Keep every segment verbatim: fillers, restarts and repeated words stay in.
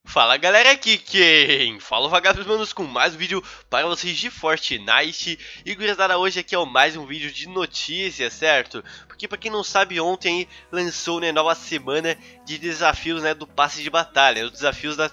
Fala galera, aqui quem fala o Vagabundo Manos com mais um vídeo para vocês de Fortnite. E gurizada, hoje aqui é mais um vídeo de notícias, certo? Porque pra quem não sabe, ontem lançou, né, nova semana de desafios, né, do passe de batalha, os desafios da,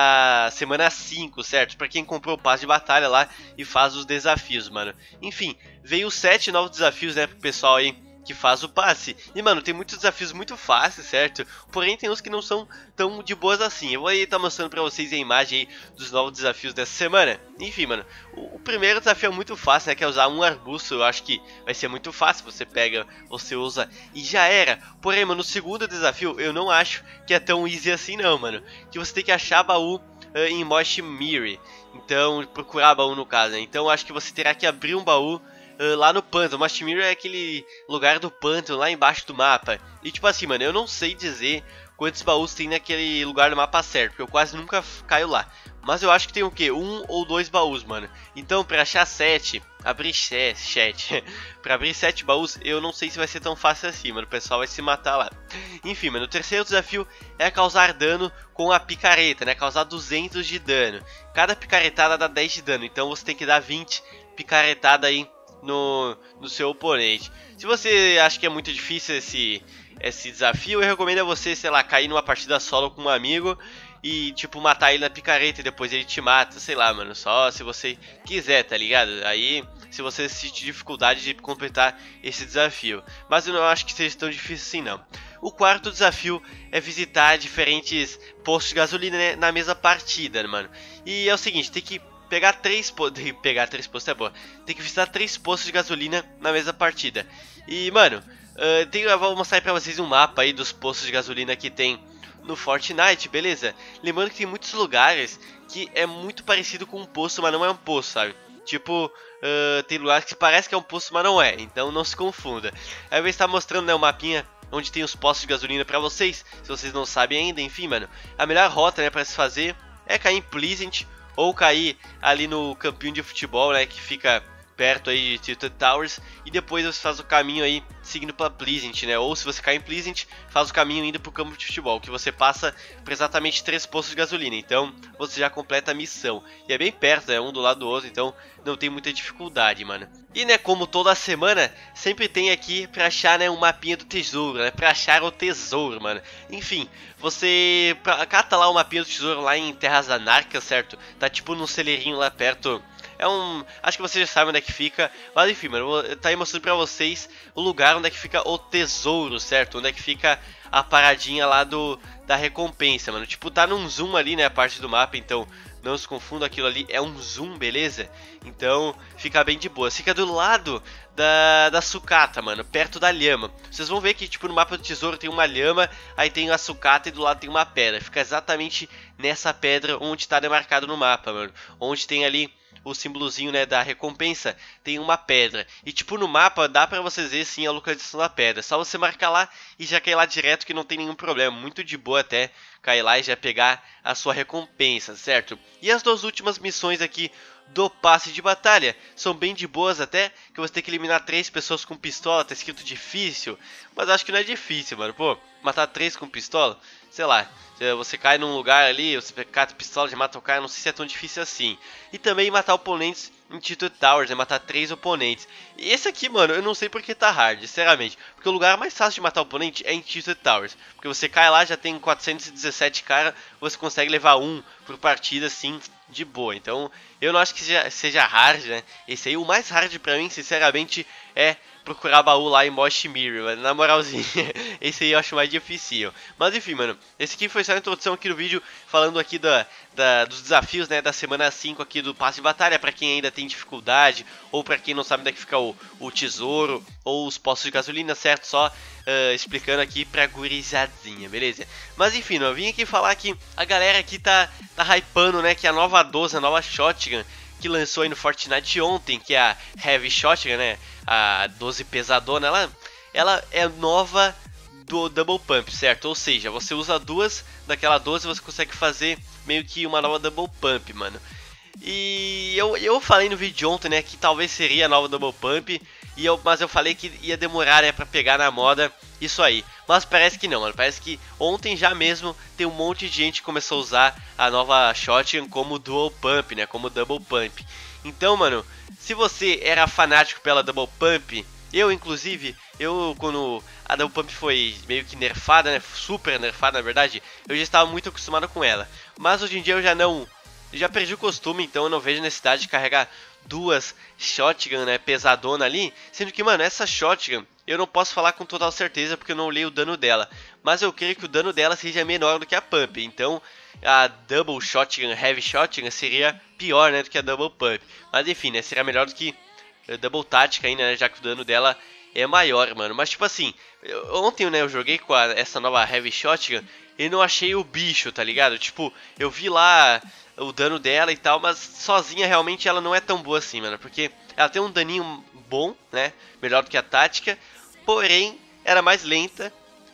da semana cinco, certo? Pra quem comprou o passe de batalha lá e faz os desafios, mano. Enfim, veio sete novos desafios, né, pro pessoal aí que faz o passe. E mano, tem muitos desafios muito fáceis, certo? Porém tem uns que não são tão de boas assim. Eu vou aí estar tá mostrando pra vocês a imagem aí dos novos desafios dessa semana. Enfim, mano, o, o primeiro desafio é muito fácil, né? Que é usar um arbusto. Eu acho que vai ser muito fácil. Você pega, você usa e já era. Porém, mano, o segundo desafio eu não acho que é tão easy assim não, mano. Que você tem que achar baú uh, em Mosh Mirror. Então, procurar baú no caso, né? Então eu acho que você terá que abrir um baú Uh, lá no pântano. Mosh Mirror é aquele lugar do pântano lá embaixo do mapa. E tipo assim, mano, eu não sei dizer quantos baús tem naquele lugar do mapa certo, porque eu quase nunca caio lá. Mas eu acho que tem o que? Um ou dois baús, mano. Então pra achar sete, abrir sete, pra abrir sete baús, eu não sei se vai ser tão fácil assim, mano. O pessoal vai se matar lá. Enfim, mano, o terceiro desafio é causar dano com a picareta, né? Causar duzentos de dano. Cada picaretada dá dez de dano, então você tem que dar vinte picaretadas aí No, no seu oponente. Se você acha que é muito difícil esse, esse desafio, eu recomendo a você, sei lá, cair numa partida solo com um amigo e, tipo, matar ele na picareta e depois ele te mata, sei lá, mano, só se você quiser, tá ligado? Aí, se você sentir dificuldade de completar esse desafio. Mas eu não acho que seja tão difícil assim, não. O quarto desafio é visitar diferentes postos de gasolina, né, na mesma partida, mano. E é o seguinte, tem que pegar três postos, pegar três postos é boa. Tem que visitar três postos de gasolina na mesma partida. E, mano, uh, tem, eu vou mostrar aí pra vocês um mapa aí dos postos de gasolina que tem no Fortnite, beleza? Lembrando que tem muitos lugares que é muito parecido com um posto, mas não é um posto, sabe? Tipo, uh, tem lugares que parece que é um posto, mas não é. Então não se confunda. Aí eu vou estar mostrando, né, o mapinha onde tem os postos de gasolina pra vocês, se vocês não sabem ainda. Enfim, mano, a melhor rota, né, pra se fazer é cair em Pleasant ou cair ali no campinho de futebol, né, que fica perto aí de Tilted Towers, e depois você faz o caminho aí seguindo para Pleasant, né? Ou se você cair em Pleasant, faz o caminho indo pro campo de futebol, que você passa por exatamente três postos de gasolina. Então você já completa a missão. E é bem perto, né? Um do lado do outro, então não tem muita dificuldade, mano. E, né, como toda semana, sempre tem aqui pra achar, né, um mapinha do tesouro, né? Pra achar o tesouro, mano. Enfim, você cata lá o mapinha do tesouro lá em Terras Anárquicas, certo? Tá tipo num celeirinho lá perto. É um... Acho que vocês já sabem onde é que fica. Mas enfim, mano, eu vou estar aí mostrando pra vocês o lugar onde é que fica o tesouro, certo? Onde é que fica a paradinha lá do da recompensa, mano. Tipo, tá num zoom ali, né, a parte do mapa, então não se confunda, aquilo ali é um zoom, beleza? Então fica bem de boa. Fica do lado da, da sucata, mano, perto da lhama. Vocês vão ver que, tipo, no mapa do tesouro tem uma lhama, aí tem a sucata e do lado tem uma pedra. Fica exatamente nessa pedra onde tá demarcado no mapa, mano. Onde tem ali o símbolozinho, né, da recompensa, tem uma pedra. E tipo, no mapa dá pra vocês ver sim a localização da pedra. Só você marcar lá e já cair lá direto, que não tem nenhum problema. Muito de boa até cair lá e já pegar a sua recompensa, certo? E as duas últimas missões aqui do passe de batalha são bem de boas até, que você tem que eliminar três pessoas com pistola. Tá escrito difícil, mas acho que não é difícil, mano. Pô, matar três com pistola, sei lá, você cai num lugar ali, você cata pistola, já mata o cara, não sei se é tão difícil assim. E também matar oponentes em Tilted Towers, né, matar três oponentes. E esse aqui, mano, eu não sei porque tá hard, sinceramente. Porque o lugar mais fácil de matar oponente é em Tilted Towers. Porque você cai lá, já tem quatrocentos e dezessete cara, você consegue levar um por partida, assim, de boa. Então, eu não acho que seja, seja hard, né. Esse aí, o mais hard pra mim, sinceramente, é procurar baú lá em Mosh Mirror, mano, na moralzinha. Esse aí eu acho mais difícil. Mas enfim, mano, esse aqui foi só a introdução aqui do vídeo, falando aqui da, da, dos desafios, né, da semana cinco aqui do passe de batalha, pra quem ainda tem dificuldade, ou pra quem não sabe onde é que fica o, o tesouro, ou os postos de gasolina, certo? Só uh, explicando aqui pra gurizadinha, beleza? Mas enfim, eu vim aqui falar que a galera aqui tá, tá hypando, né, que a nova doze, a nova Shotgun, que lançou aí no Fortnite ontem, que é a Heavy Shotgun, né, a doze pesadona, ela, ela é nova do Double Pump, certo? Ou seja, você usa duas daquela doze, você consegue fazer meio que uma nova Double Pump, mano. E eu, eu falei no vídeo de ontem, né, que talvez seria a nova Double Pump, e eu, mas eu falei que ia demorar, né, pra pegar na moda Isso aí, mas parece que não, mano, parece que ontem já mesmo tem um monte de gente que começou a usar a nova Shotgun como Dual Pump, né, como Double Pump. Então, mano, se você era fanático pela Double Pump, eu inclusive, eu quando a Double Pump foi meio que nerfada, né, super nerfada na verdade, eu já estava muito acostumado com ela. Mas hoje em dia eu já não, já perdi o costume, então eu não vejo necessidade de carregar duas Shotgun, né, pesadona ali, sendo que, mano, essa Shotgun eu não posso falar com total certeza porque eu não li o dano dela, mas eu creio que o dano dela seja menor do que a Pump, então a Double Shotgun, Heavy Shotgun seria pior, né, do que a Double Pump, mas enfim, né, seria melhor do que a Double Tática ainda, né, já que o dano dela é maior, mano, mas tipo assim, eu, ontem, né, eu joguei com a, essa nova Heavy Shotgun e não achei o bicho, tá ligado, tipo, eu vi lá o dano dela e tal, mas sozinha realmente ela não é tão boa assim, mano, porque ela tem um daninho bom, né, melhor do que a tática, porém era mais lenta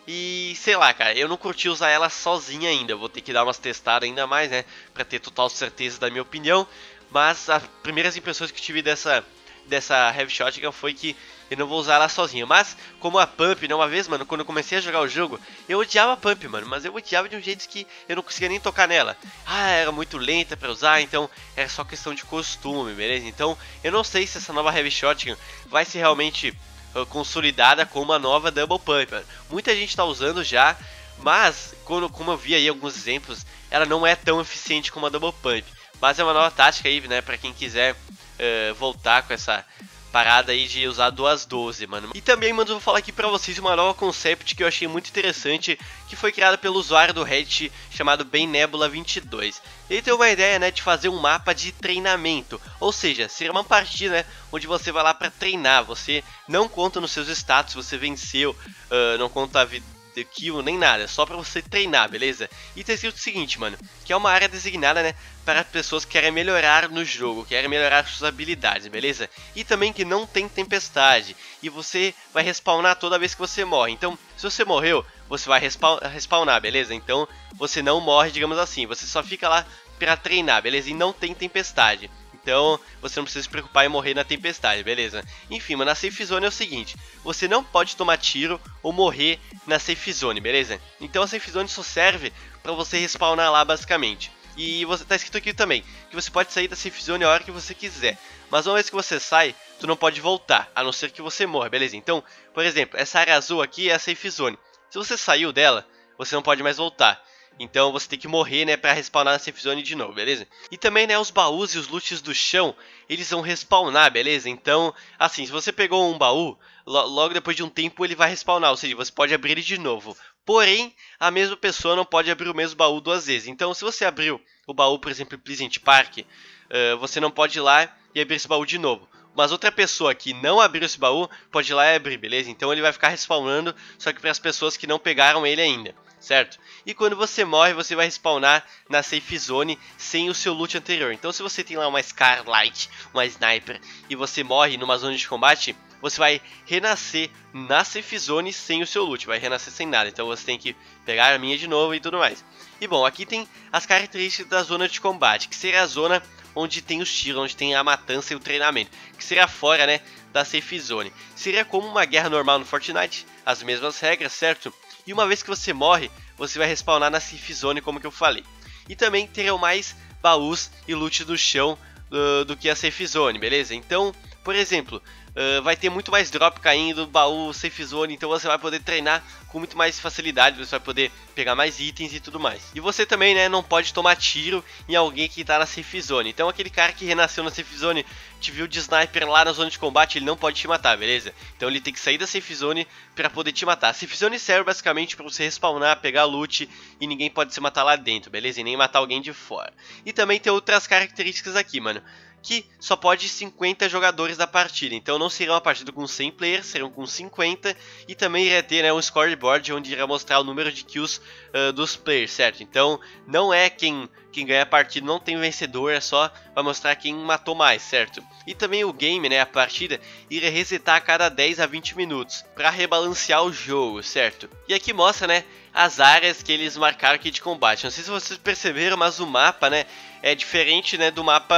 e sei lá, cara, eu não curti usar ela sozinha ainda, eu vou ter que dar umas testadas ainda mais, né, pra ter total certeza da minha opinião, mas as primeiras impressões que eu tive dessa, dessa Heavy Shotgun foi que eu não vou usar ela sozinha, mas como a Pump, né, uma vez, mano, quando eu comecei a jogar o jogo, eu odiava a Pump, mano, mas eu odiava de um jeito que eu não conseguia nem tocar nela. Ah, era muito lenta pra usar, então era só questão de costume, beleza? Então eu não sei se essa nova Heavy Shotgun vai ser realmente uh, consolidada como uma nova Double Pump, mano. Muita gente tá usando já, mas quando, como eu vi aí alguns exemplos, ela não é tão eficiente como a Double Pump. Mas é uma nova tática aí, né, pra quem quiser uh, voltar com essa parada aí de usar duas doze, mano. E também, mano, eu vou falar aqui pra vocês uma nova concept que eu achei muito interessante, que foi criada pelo usuário do Reddit chamado BenNebula vinte e dois. Ele tem uma ideia, né, de fazer um mapa de treinamento, ou seja, seria uma partida, né, onde você vai lá pra treinar, você não conta nos seus status, você venceu, uh, não conta a vida kill nem nada, só pra você treinar, beleza? E tá escrito o seguinte, mano, que é uma área designada, né, para pessoas que querem melhorar no jogo, querem melhorar suas habilidades, beleza? E também que não tem tempestade, e você vai respawnar toda vez que você morre. Então, se você morreu, você vai respawn respawnar, beleza? Então, você não morre, digamos assim, você só fica lá pra treinar, beleza? E não tem tempestade. Então, você não precisa se preocupar em morrer na tempestade, beleza? Enfim, mano, na Safe Zone é o seguinte, você não pode tomar tiro ou morrer na Safe Zone, beleza? Então a Safe Zone só serve pra você respawnar lá, basicamente. E você tá escrito aqui também, que você pode sair da Safe Zone a hora que você quiser. Mas uma vez que você sai, tu não pode voltar, a não ser que você morra, beleza? Então, por exemplo, essa área azul aqui é a Safe Zone. Se você saiu dela, você não pode mais voltar. Então você tem que morrer, né, pra respawnar na Safe Zone de novo, beleza? E também, né, os baús e os loots do chão, eles vão respawnar, beleza? Então, assim, se você pegou um baú, lo logo depois de um tempo ele vai respawnar, ou seja, você pode abrir ele de novo. Porém, a mesma pessoa não pode abrir o mesmo baú duas vezes. Então, se você abriu o baú, por exemplo, em Pleasant Park, uh, você não pode ir lá e abrir esse baú de novo. Mas outra pessoa que não abriu esse baú, pode ir lá e abrir, beleza? Então ele vai ficar respawnando, só que para as pessoas que não pegaram ele ainda, certo? E quando você morre, você vai respawnar na Safe Zone sem o seu loot anterior. Então se você tem lá uma Scarlight, uma Sniper, e você morre numa zona de combate, você vai renascer na Safe Zone sem o seu loot, vai renascer sem nada. Então você tem que pegar a minha de novo e tudo mais. E bom, aqui tem as características da zona de combate, que seria a zona onde tem os tiros, onde tem a matança e o treinamento, que seria fora, né, da Safe Zone. Seria como uma guerra normal no Fortnite, as mesmas regras, certo? E uma vez que você morre, você vai respawnar na Safe Zone, como que eu falei. E também teriam mais baús e loot do chão uh, do que a Safe Zone, beleza? Então, por exemplo, uh, vai ter muito mais drop caindo, baú, Safe Zone, então você vai poder treinar com muito mais facilidade, você vai poder pegar mais itens e tudo mais. E você também, né, não pode tomar tiro em alguém que tá na Safe Zone. Então aquele cara que renasceu na Safe Zone, te viu de sniper lá na zona de combate, ele não pode te matar, beleza? Então ele tem que sair da Safe Zone pra poder te matar. A Safe Zone serve basicamente pra você respawnar, pegar loot e ninguém pode se matar lá dentro, beleza? E nem matar alguém de fora. E também tem outras características aqui, mano, que só pode cinquenta jogadores da partida. Então não será uma partida com cem players, serão com cinquenta. E também irá ter, né, um scoreboard onde irá mostrar o número de kills uh, dos players, certo? Então não é quem, quem ganha a partida, não tem vencedor, é só vai mostrar quem matou mais, certo? E também o game, né, a partida, irá resetar a cada dez a vinte minutos para rebalancear o jogo, certo? E aqui mostra, né, as áreas que eles marcaram aqui de combate. Não sei se vocês perceberam, mas o mapa, né, é diferente, né, do mapa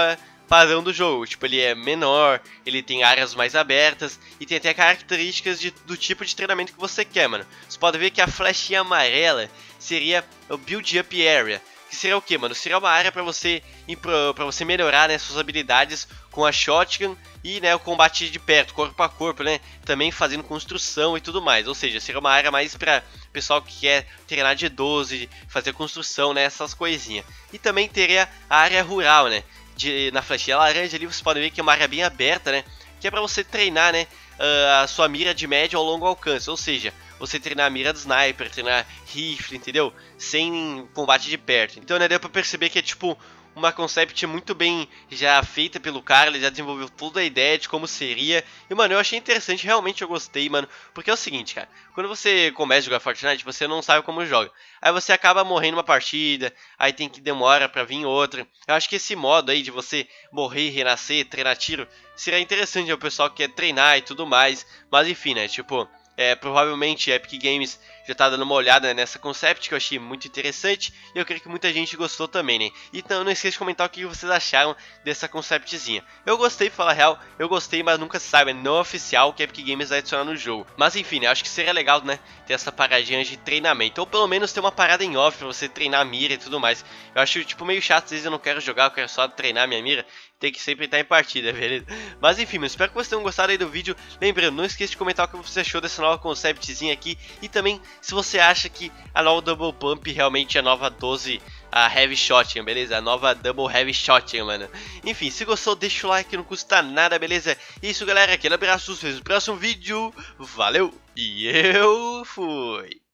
padrão do jogo. Tipo, ele é menor, ele tem áreas mais abertas e tem até características de, do tipo de treinamento que você quer, mano. Você pode ver que a flechinha amarela seria o Build Up Area. Que seria o que, mano? Seria uma área para você para você melhorar, né, suas habilidades com a shotgun e, né, o combate de perto, corpo a corpo, né? Também fazendo construção e tudo mais. Ou seja, seria uma área mais para pessoal que quer treinar de doze, fazer construção, né, essas coisinhas. E também teria a área rural, né? De, na flechinha laranja ali você pode ver que é uma área bem aberta, né? Que é para você treinar, né, a sua mira de médio ou longo alcance. Ou seja, você treinar a mira do sniper, treinar rifle, entendeu? Sem combate de perto. Então, né, deu pra perceber que é tipo uma concept muito bem já feita pelo cara, ele já desenvolveu toda a ideia de como seria. E, mano, eu achei interessante, realmente eu gostei, mano. Porque é o seguinte, cara, quando você começa a jogar Fortnite, você não sabe como joga. Aí você acaba morrendo uma partida, aí tem que demora pra vir outra. Eu acho que esse modo aí de você morrer, renascer, treinar tiro, seria interessante ao pessoal que quer treinar e tudo mais. Mas enfim, né, tipo... É, provavelmente a Epic Games já tá dando uma olhada nessa concept que eu achei muito interessante e eu creio que muita gente gostou também, né? Então não esqueça de comentar o que vocês acharam dessa conceptzinha. Eu gostei, falar real, eu gostei, mas nunca se sabe, é não oficial que a Epic Games vai adicionar no jogo. Mas enfim, né, acho que seria legal, né, ter essa paradinha de treinamento, ou pelo menos ter uma parada em off pra você treinar a mira e tudo mais. Eu acho tipo meio chato, às vezes eu não quero jogar, eu quero só treinar minha mira. Tem que sempre estar em partida, beleza? Mas enfim, mano, espero que vocês tenham gostado aí do vídeo. Lembrando, não esqueça de comentar o que você achou dessa nova conceptzinha aqui. E também, se você acha que a nova Double Pump realmente é a nova doze, a Heavy Shotgun, beleza? A nova Double Heavy Shotgun, mano. Enfim, se gostou, deixa o like, não custa nada, beleza? Isso, galera, aquele abraço, nos vemos no próximo vídeo. Valeu! E eu fui!